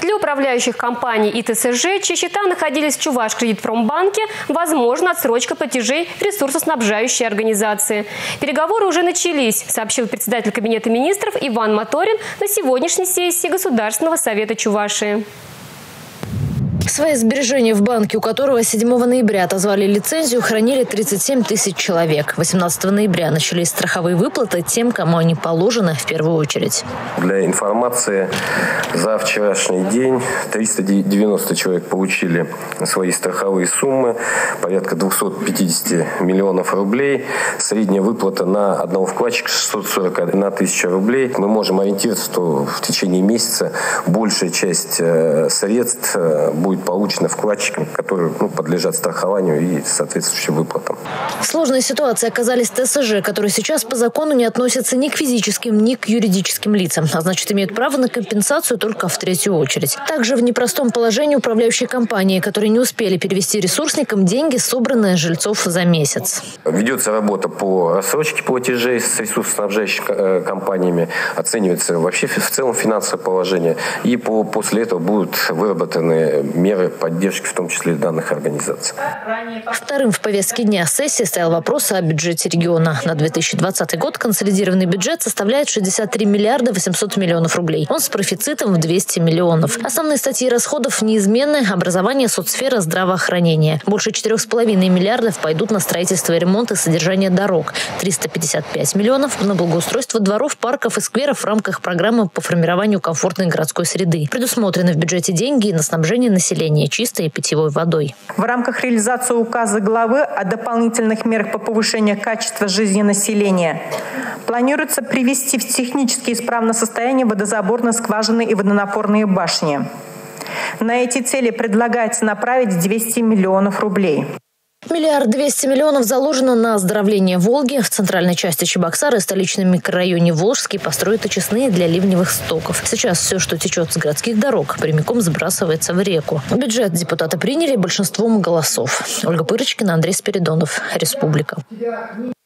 Для управляющих компаний и ТСЖ, чьи счета находились в Чувашкредитпромбанке, возможна отсрочка платежей ресурсоснабжающей организации. Переговоры уже начались, сообщил председатель Кабинета министров Иван Моторин на сегодняшней сессии Государственного совета Чувашии. Свои сбережения в банке, у которого 7 ноября отозвали лицензию, хранили 37 тысяч человек. 18 ноября начались страховые выплаты тем, кому они положены в первую очередь. Для информации, за вчерашний день 390 человек получили свои страховые суммы, порядка 250 миллионов рублей. Средняя выплата на одного вкладчика 641 тысяча рублей. Мы можем ориентироваться, что в течение месяца большая часть средств будет получено вкладчикам, которые подлежат страхованию и соответствующим выплатам. В сложной ситуации оказались ТСЖ, которые сейчас по закону не относятся ни к физическим, ни к юридическим лицам, а значит имеют право на компенсацию только в третью очередь. Также в непростом положении управляющие компании, которые не успели перевести ресурсникам деньги, собранные жильцов за месяц. Ведется работа по рассрочке платежей с ресурсоснабжающими компаниями, оценивается вообще в целом финансовое положение, и после этого будут выработаны меры поддержки, в том числе данных организаций. Вторым в повестке дня сессии стоял вопрос о бюджете региона. На 2020 год консолидированный бюджет составляет 63 миллиарда 800 миллионов рублей. Он с профицитом в 200 миллионов. Основные статьи расходов неизменны: образование, соцсфера, здравоохранение. Больше 4,5 миллиардов пойдут на строительство и ремонт и содержание дорог. 355 миллионов на благоустройство дворов, парков и скверов в рамках программы по формированию комфортной городской среды. Предусмотрены в бюджете деньги и на снабжение населения чистой питьевой водой. В рамках реализации указа главы о дополнительных мерах по повышению качества жизни населения планируется привести в технически исправное состояние водозаборные скважины и водонапорные башни. На эти цели предлагается направить 200 миллионов рублей. 1 200 миллионов заложено на оздоровление Волги. В центральной части Чебоксары и столичном микрорайоне Волжский построят очистные для ливневых стоков. Сейчас все, что течет с городских дорог, прямиком сбрасывается в реку. Бюджет депутаты приняли большинством голосов. Ольга Пырочкина, Андрей Спиридонов. Республика.